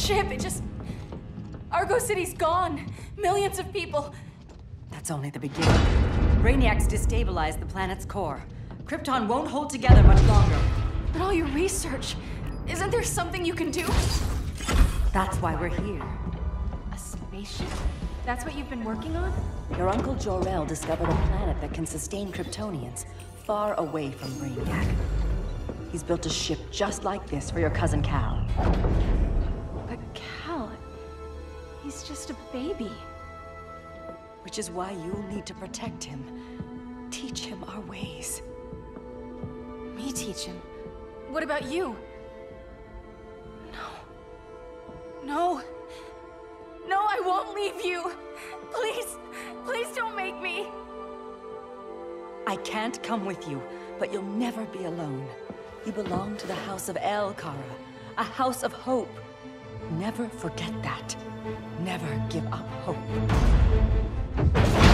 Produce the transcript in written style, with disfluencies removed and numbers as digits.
ship, Argo City's gone. Millions of people. That's only the beginning. Brainiac's destabilized the planet's core. Krypton won't hold together much longer. But all your research, isn't there something you can do? That's why we're here. A spaceship? That's what you've been working on? Your Uncle Jor-El discovered a planet that can sustain Kryptonians, far away from Brainiac. He's built a ship just like this for your cousin Cal. But Cal, he's just a baby. Which is why you'll need to protect him. Teach him our ways. Me teach him? What about you? No. No, I won't leave you. Please, please don't make me. I can't come with you, but you'll never be alone. You belong to the House of El, Kara. A house of hope. Never forget that. Never give up hope.